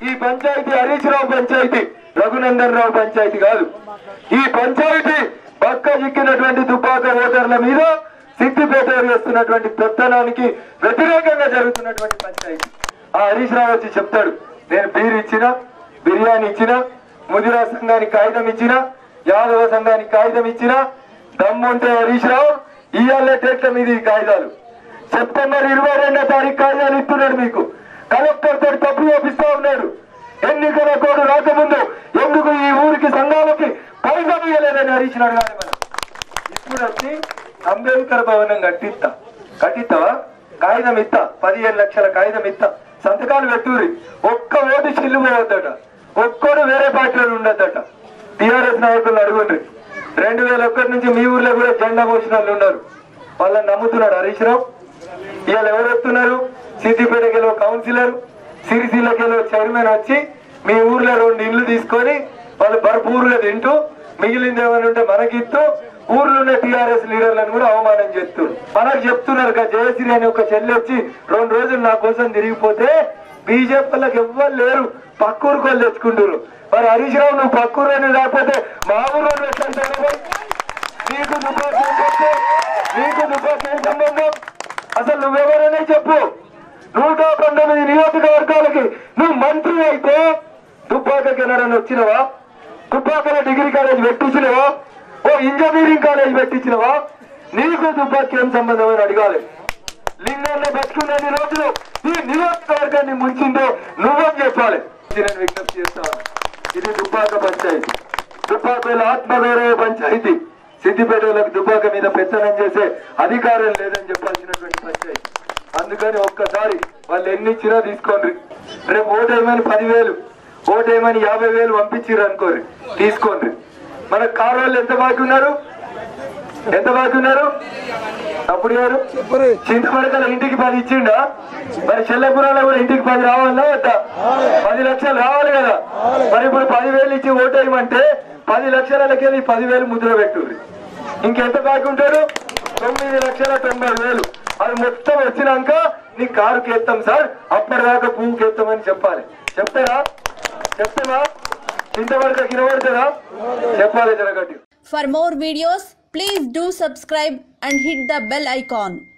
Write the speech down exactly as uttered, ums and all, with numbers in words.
ఈ పంచాయతీ హరీష్ రావు పంచాయతీ, రఘునందన్ రావు పంచాయతీ కాదు. ఈ పంచాయతీ పక్క చిక్కినటువంటి దుబ్బాక ఓటర్ల మీద సిద్దిపేట చేస్తున్నటువంటి పెత్తనానికి వ్యతిరేకంగా జరుగుతున్నటువంటి పంచాయతీ. ఆ హరీష్ రావు వచ్చి చెప్తాడు, నేను బీర్ ఇచ్చిన, బిర్యానీ ఇచ్చిన, ముదిరా సంఘానికి కాగితం ఇచ్చిన, యాదవ సంఘానికి కాగితం ఇచ్చిన, దమ్ముంటే హరీష్ రావు ఇవాళ డేట్ల మీద ఈ కాగితాలు సెప్టెంబర్ ఇరవై రెండో తారీఖు కాగితాలు ఇస్తున్నాడు మీకు. కలెక్టర్ తోటి తప్పు చూపిస్తా ఉన్నాడు. ఎన్నికల కోడ్ రాకముందు ఎందుకు ఈ ఊరికి సంఘాలకి పైసా ఇవ్వలేదని హరీష్ రావు గారు. మనం ఇప్పుడు వచ్చి అంబేద్కర్ భవనం కట్టిస్తా, కట్టిస్తావా? కాగితం ఇస్తా, పదిహేను లక్షల కాగితం ఇస్తా, సంతకాలు పెట్టుర్రి. ఒక్క ఓటు చిల్లు పోవద్దట, ఒక్కడు వేరే పార్టీలో ఉండద్దట. టీఆర్ఎస్ నాయకులను అడుగుండ్రి. రెండు వేల ఒకటి నుంచి మీ ఊర్లో కూడా జెండా పోసిన వాళ్ళు ఉన్నారు. వాళ్ళని నమ్ముతున్నాడు హరీష్ రావు. ఇవాళ ఎవరు వస్తున్నారు? సిద్దిపేటకెళ్ళో కౌన్సిలర్, సిరిసిల్లకెళ్ళో చైర్మన్ వచ్చి మీ ఊర్లో రెండు ఇండ్లు తీసుకొని వాళ్ళు భర్పూరుగా తింటూ మిగిలింది ఏమైనా ఉంటే మనకిస్తూ ఊర్లో ఉన్న టీఆర్ఎస్ లీడర్లను కూడా అవమానం చేస్తున్నారు. మనకు చెప్తున్నారు కదా, జయశ్రీ అని ఒక చెల్లి వచ్చి రెండు రోజులు నా కోసం తిరిగిపోతే బీజేపీలకు ఎవ్వరు లేరు, పక్కూరుకు వాళ్ళు తెచ్చుకుంటారు. మరి హరీష్ రావు నువ్వు పక్కూరు అని రాకపోతే మా ఊరు నీకు దుబ్బాక నీకు దుబ్బాక ఏం సంబంధం? అసలు నువ్వెవరనే చెప్పు. నూట పంతొమ్మిది నియోజకవర్గాలకి నువ్వు మంత్రి అయితే దుబ్బాకకి ఎన్నడని వచ్చినవా? దుబ్బాకలో డిగ్రీ కాలేజ్ పెట్టించినవా? ఓ ఇంజనీరింగ్ కాలేజ్ పెట్టించినవా? నీకు దుబ్బాకి ఏం సంబంధం అని అడగాలి. లింగాన్ని బతుకున్నన్ని రోజులు ఈ నియోజకవర్గాన్ని ముంచిందో నువ్వని చెప్పాలి. నేను విజ్ఞప్తి చేస్తాను. ఇది దుబ్బాక పంచాయతీ, దుబ్బాకలో ఆత్మగౌరవ పంచాయతీ. సిద్దిపేటలకు దుబ్బాక మీద పెత్తనం చేసే అధికారం లేదని చెప్పాల్సినటువంటి పంచాయతీ. అందుకని ఒక్కసారి వాళ్ళు ఎన్ని ఇచ్చినా తీసుకోండి. రేపు ఓటేయమని పదివేలు, ఓటేయమని యాభై వేలు పంపించిర్రు అనుకోరు, తీసుకోండి. మన కారు వాళ్ళు ఎంత బాకీ ఉన్నారు? ఎంత బాకీ ఉన్నారు? అప్పుడు గారు చింతపడకల ఇంటికి పది ఇచ్చిండా? మరి చెల్లపురాలో కూడా ఇంటికి పది రావాలా వద్దా? పది లక్షలు రావాలి కదా. మరి ఇప్పుడు పదివేలు ఇచ్చి ఓటేయమంటే పది లక్షలకెళ్ళి పదివేలు ముద్ర పెట్టుర్రి. ఇంకెంత బాకీ ఉంటాడు? తొమ్మిది లక్షల తొంభై వేలు. అది మొత్తం వచ్చినాక నీ కారుకి ఎత్తాం సార్, అప్పటిదాకా పువ్వుకి ఎత్తామని చెప్పాలి. చెప్తారా? చెప్తావా? చింతపడక కినబడతారా? చెప్పాలి జరగట్టి. For more videos, please do subscribe and hit the bell icon.